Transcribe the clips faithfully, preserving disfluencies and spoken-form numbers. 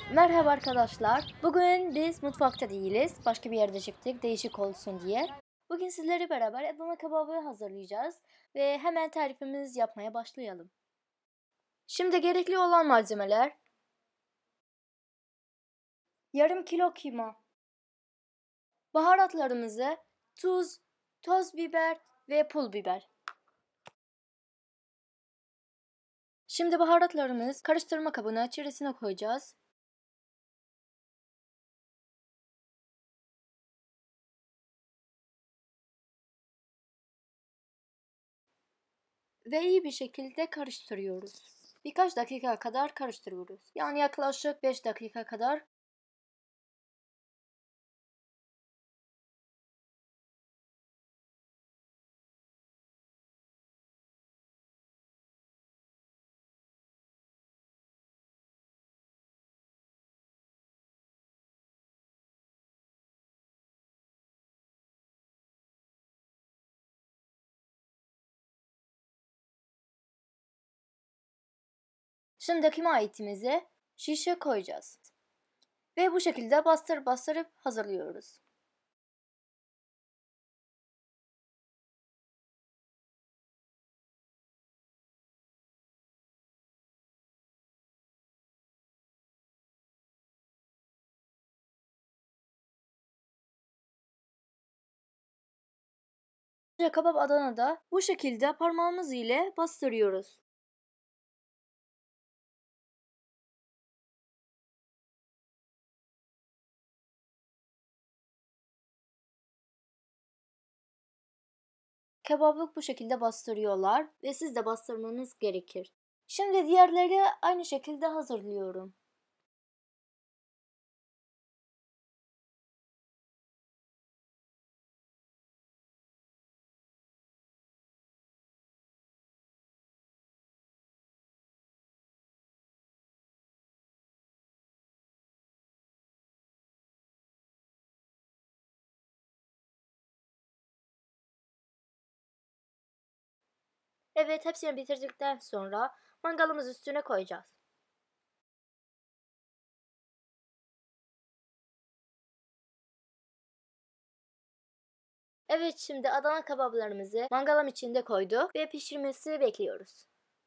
Merhaba arkadaşlar. Bugün biz mutfakta değiliz. Başka bir yerde çıktık değişik olsun diye. Bugün sizlerle beraber Adana kebabı hazırlayacağız. Ve hemen tarifimizi yapmaya başlayalım. Şimdi gerekli olan malzemeler: yarım kilo kıyma, baharatlarımızı tuz, toz biber ve pul biber. Şimdi baharatlarımız karıştırma kabına içerisine koyacağız. Ve iyi bir şekilde karıştırıyoruz. Birkaç dakika kadar karıştırıyoruz. Yani yaklaşık beş dakika kadar. Şimdi kıyma etimizi şişe koyacağız. Ve bu şekilde bastır bastırıp hazırlıyoruz. Kebap Adana'da bu şekilde parmağımız ile bastırıyoruz. Kebabı bu şekilde bastırıyorlar ve siz de bastırmanız gerekir. Şimdi diğerleri aynı şekilde hazırlıyorum. Evet, hepsini bitirdikten sonra mangalımız üstüne koyacağız. Evet, şimdi Adana kebaplarımızı mangalın içinde koyduk ve pişirmesi bekliyoruz.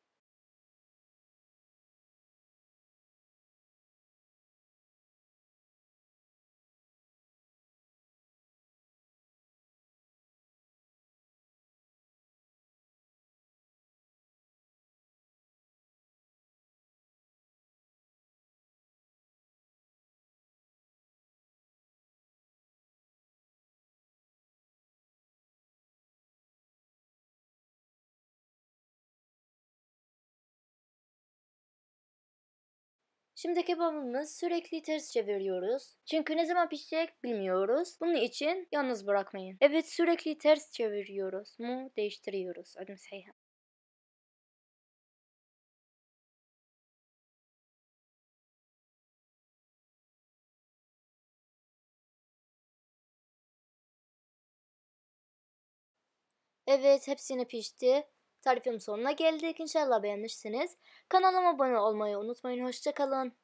Şimdi kebabımız sürekli ters çeviriyoruz. Çünkü ne zaman pişecek bilmiyoruz. Bunun için yalnız bırakmayın. Evet, sürekli ters çeviriyoruz mu değiştiriyoruz. Adım Seyhan. Evet, hepsini pişti. Tarifim sonuna geldik. İnşallah beğenmişsiniz. Kanalıma abone olmayı unutmayın. Hoşça kalın.